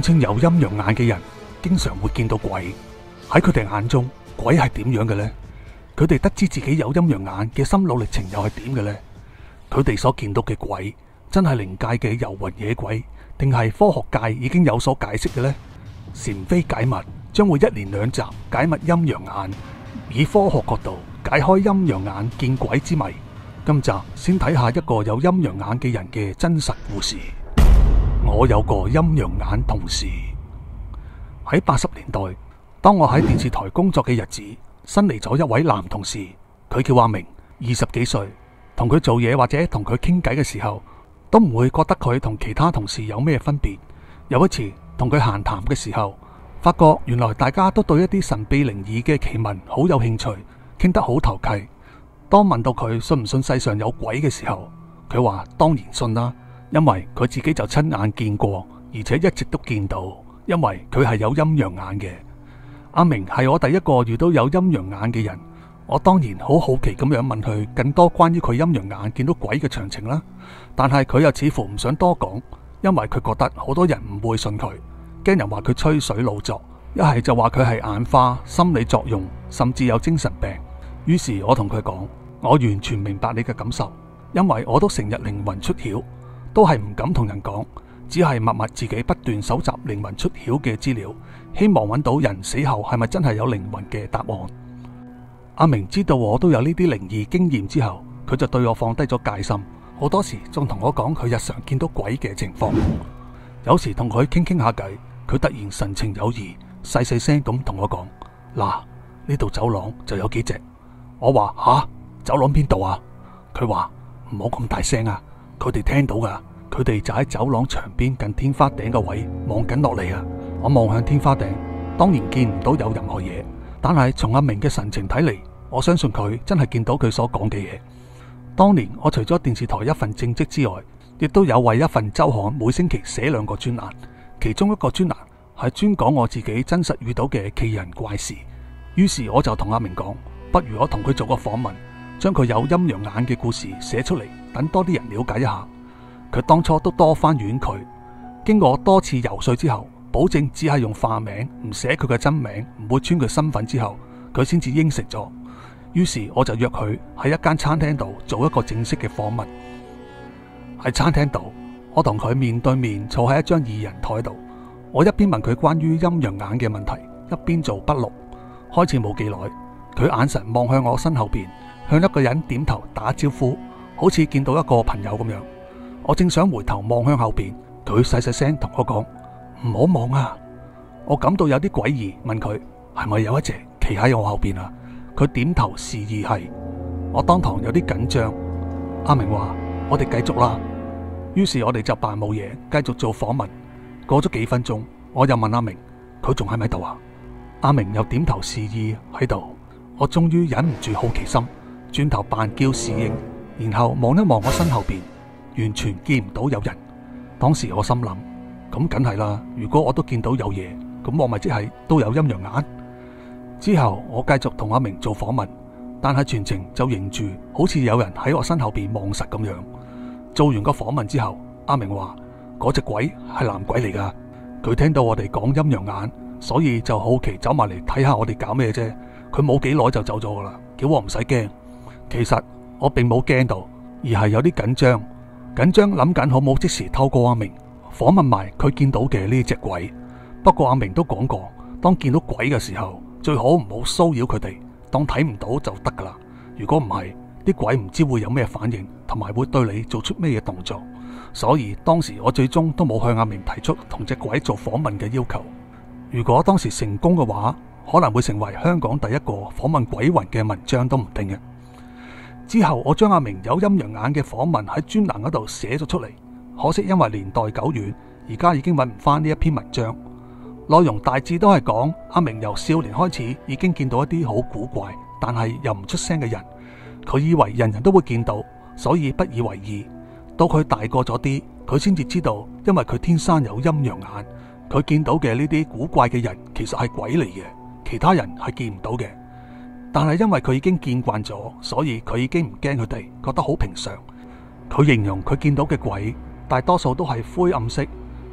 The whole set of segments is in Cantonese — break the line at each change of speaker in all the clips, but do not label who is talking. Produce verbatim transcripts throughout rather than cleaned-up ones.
稱有陰陽眼嘅人經常會見到鬼。喺佢哋眼中，鬼係點樣嘅呢？佢哋得知自己有陰陽眼嘅心路歷程又係點嘅呢？佢哋所見到嘅鬼真係靈界嘅遊魂野鬼，定係科學界已經有所解釋嘅呢？禪飛解密將會一連兩集解密陰陽眼，以科學角度解開陰陽眼見鬼之謎。今集先睇下一個有陰陽眼嘅人嘅真實故事。我有個陰陽眼同事，喺八十年代，當我喺電視台工作嘅日子，新嚟咗一位男同事，佢叫阿明，二十幾歲。同佢做嘢或者同佢傾偈嘅時候，都唔會覺得佢同其他同事有咩分別。有一次同佢閒談嘅時候，發覺原來大家都對一啲神秘靈異嘅奇聞好有興趣，傾得好投契。當問到佢信唔信世上有鬼嘅時候，佢話當然信啦，因為佢自己就親眼見過，而且一直都見到，因為佢係有陰陽眼嘅。阿明係我第一個遇到有陰陽眼嘅人，我當然好好奇咁樣問佢更多關於佢陰陽眼見到鬼嘅詳情啦。但係佢又似乎唔想多講，因為佢覺得好多人唔會信佢，驚人話佢吹水老作，一係就話佢係眼花、心理作用，甚至有精神病。於是我同佢講，我完全明白你嘅感受，因為我都成日靈魂出竅，都係唔敢同人講，只係默默自己不斷搜集靈魂出竅嘅資料，希望揾到人死後係咪真係有靈魂嘅答案。阿明知道我都有呢啲靈異經驗之後，佢就對我放低咗戒心，好多時仲同我講佢日常見到鬼嘅情況。有時同佢傾傾下偈，佢突然神情有異，細細聲咁同我講，嗱，呢度走廊就有幾隻。我話吓，走廊邊度啊？佢話唔好咁大聲啊，佢哋聽到噶。佢哋就喺走廊牆邊近天花頂嘅位望緊落嚟啊。我望向天花頂，當然見唔到有任何嘢，但係從阿明嘅神情睇嚟，我相信佢真係見到佢所講嘅嘢。當年我除咗電視台一份正職之外，亦都有為一份周刊每星期寫兩個專欄，其中一個專欄係專講我自己真實遇到嘅奇人怪事。於是我就同阿明講，不如我同佢做個訪問，將佢有陰陽眼嘅故事寫出嚟，等多啲人了解一下。佢當初都多番婉拒，經過多次游說之後，保證只係用化名，唔寫佢嘅真名，唔會穿佢身份之後，佢先至應承咗。於是我就約佢喺一間餐廳度做一個正式嘅訪問。喺餐廳度，我同佢面對面坐喺一張二人台度，我一邊問佢關於陰陽眼嘅問題，一邊做筆錄。開始冇幾耐，佢眼神望向我身後邊，向一個人點頭打招呼，好似見到一個朋友咁樣。我正想回頭望向後邊，佢細細聲同我講，唔好望啊！我感到有啲詭異，問佢係咪有一隻企喺我後邊啊？佢點頭示意係。我當堂有啲緊張。阿明話，我哋繼續啦。於是我哋就扮冇嘢，繼續做訪問。過咗幾分鐘，我又問阿明，佢仲喺咪度啊？阿明又點頭示意喺度。我終於忍唔住好奇心，轉頭扮叫侍應，然後望一望我身後邊，完全見唔到有人。當時我心諗，咁梗係啦，如果我都見到有嘢，咁我咪即係都有陰陽眼。之後我繼續同阿明做訪問，但係全程就認住好似有人喺我身後邊望實咁樣。做完個訪問之後，阿明話嗰隻鬼係男鬼嚟噶，佢聽到我哋講陰陽眼，所以就好奇走埋嚟睇下我哋搞咩啫。佢冇幾耐就走咗噶啦，叫我唔使驚。其實我並冇驚到，而係有啲緊張，緊張諗緊好冇即時透過阿明訪問埋佢見到嘅呢隻鬼。不過阿明都講過，當見到鬼嘅時候，最好唔好騷擾佢哋，當睇唔到就得噶啦。如果唔係，啲鬼唔知會有咩反應，同埋會對你做出咩嘢動作。所以當時我最終都冇向阿明提出同隻鬼做訪問嘅要求。如果當時成功嘅話，可能會成為香港第一個訪問鬼魂嘅文章都唔定嘅。之後我將阿明有陰陽眼嘅訪問喺專欄嗰度寫咗出嚟，可惜因為年代久遠，而家已經揾唔翻呢一篇文章。內容大致都係講阿明由少年開始已經見到一啲好古怪但係又唔出聲嘅人，佢以為人人都會見到，所以不以為意。到佢大個咗啲，佢先至知道，因為佢天生有陰陽眼，佢見到嘅呢啲古怪嘅人其實係鬼嚟嘅，其他人係見唔到嘅。但係因為佢已經見慣咗，所以佢已經唔驚佢哋，覺得好平常。佢形容佢見到嘅鬼大多數都係灰暗色，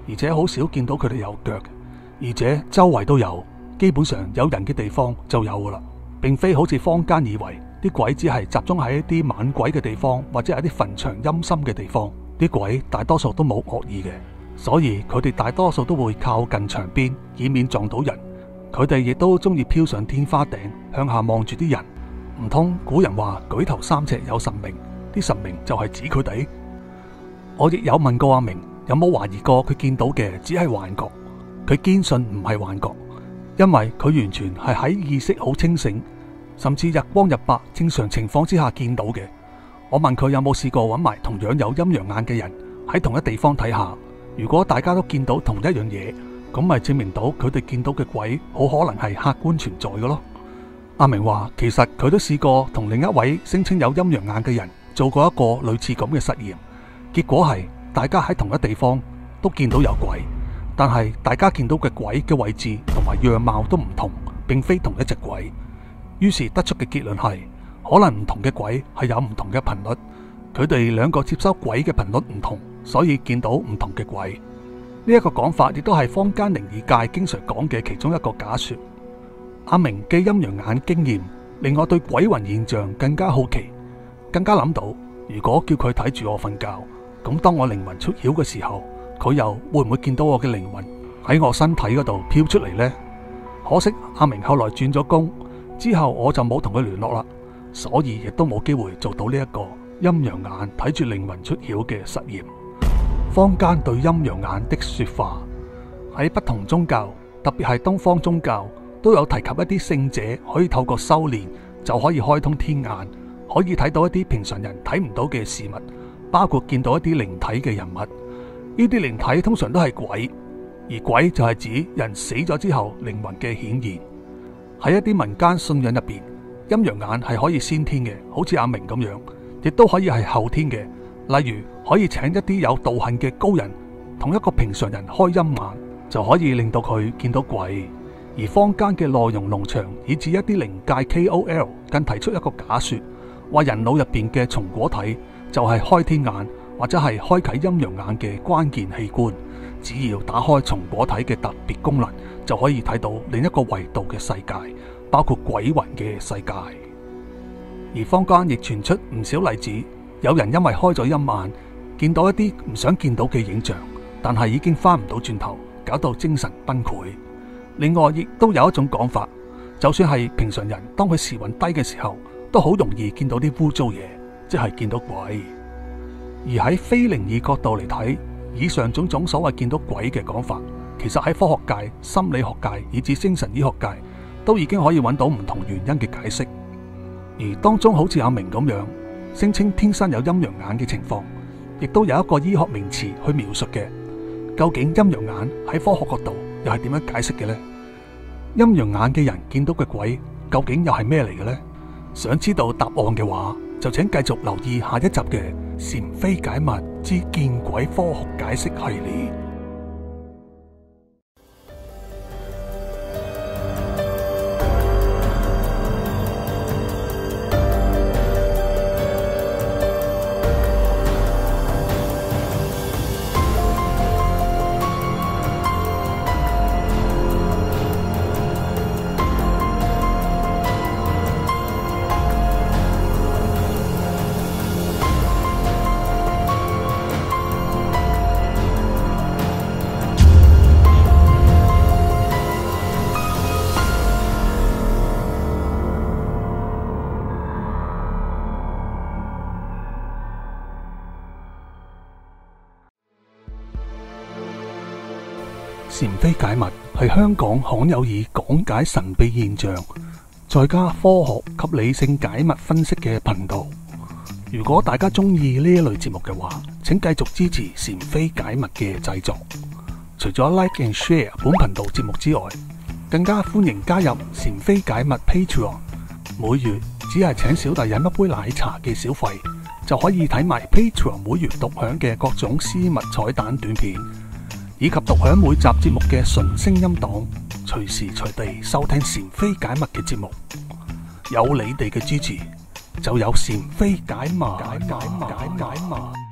而且好少見到佢哋有腳，而且周圍都有，基本上有人嘅地方就有噶啦，並非好似坊間以為啲鬼只係集中喺一啲猛鬼嘅地方，或者係啲墳場陰森嘅地方。啲鬼大多數都冇惡意嘅，所以佢哋大多數都會靠近牆邊，以免撞到人。佢哋亦都中意飄上天花頂，向下望住啲人。唔通古人話舉頭三尺有神明，啲神明就係指佢哋？我亦有問過阿明，有冇懷疑過佢見到嘅只係幻覺？佢堅信唔係幻覺，因為佢完全係喺意識好清醒，甚至日光日白正常情況之下見到嘅。我問佢有冇試過揾埋同樣有陰陽眼嘅人喺同一地方睇下，如果大家都見到同一樣嘢，咁咪證明到佢哋見到嘅鬼好可能係客觀存在嘅咯。阿明話其實佢都試過同另一位聲稱有陰陽眼嘅人做過一個類似咁嘅實驗，結果係大家喺同一地方都見到有鬼，但係大家見到嘅鬼嘅位置同埋樣貌都唔同，並非同一隻鬼。於是得出嘅結論係，可能唔同嘅鬼係有唔同嘅頻率，佢哋兩個接收鬼嘅頻率唔同，所以見到唔同嘅鬼。呢一個講法亦都係坊間靈異界經常講嘅其中一個假說。阿明嘅陰陽眼經驗令我對鬼魂現象更加好奇，更加諗到如果叫佢睇住我瞓覺，咁當我靈魂出竅嘅時候，佢又會唔會見到我嘅靈魂喺我身體嗰度飄出嚟呢？可惜阿明後來轉咗工之後，我就冇同佢聯絡啦，所以亦都冇機會做到呢一個陰陽眼睇住靈魂出竅嘅實驗。坊間對陰陽眼的說法喺不同宗教，特別係東方宗教，都有提及一啲聖者可以透過修煉就可以開通天眼，可以睇到一啲平常人睇唔到嘅事物，包括見到一啲靈體嘅人物。呢啲靈體通常都係鬼，而鬼就係指人死咗之後靈魂嘅顯現。喺一啲民間信仰入邊，陰陽眼係可以先天嘅，好似阿明咁樣，亦都可以係後天嘅。例如可以請一啲有道行嘅高人同一個平常人開陰眼，就可以令到佢見到鬼。而坊間嘅內容農場以至一啲靈界 K O L 更提出一個假說，話人腦入邊嘅松果體就係開天眼或者係開啟陰陽眼嘅關鍵器官，只要打開松果體嘅特別功能，就可以睇到另一個維度嘅世界，包括鬼魂嘅世界。而坊間亦傳出唔少例子，有人因為開咗陰眼，見到一啲唔想見到嘅影像，但係已經翻唔到轉頭，搞到精神崩潰。另外亦都有一種講法，就算係平常人，當佢時運低嘅時候，都好容易見到啲污糟嘢，即係見到鬼。而喺非靈異角度嚟睇，以上種種所謂見到鬼嘅講法，其實喺科學界、心理學界以至精神醫學界都已經可以揾到唔同原因嘅解釋。而當中好似阿明咁樣聲稱天生有陰陽眼嘅情況，亦都有一個醫學名詞去描述嘅。究竟陰陽眼喺科學角度又係點樣解釋嘅呢？陰陽眼嘅人見到嘅鬼究竟又係咩嚟嘅呢？想知道答案嘅話，就請繼續留意下一集嘅禪非解密之見鬼科學解釋系列。禪非解密係香港罕有以講解神秘現象，再加科學及理性解密分析嘅頻道。如果大家中意呢一類節目嘅話，請繼續支持禪非解密嘅製作。除咗 like and share 本頻道節目之外，更加歡迎加入禪非解密 Patreon， 每月只係請小弟飲一杯奶茶嘅小費，就可以睇埋 Patreon 會員獨享嘅各種私密彩蛋短片，以及獨享每集節目嘅純聲音檔，隨時隨地收聽禪非解密嘅節目。有你哋嘅支持，就有禪非解密。解密解密解密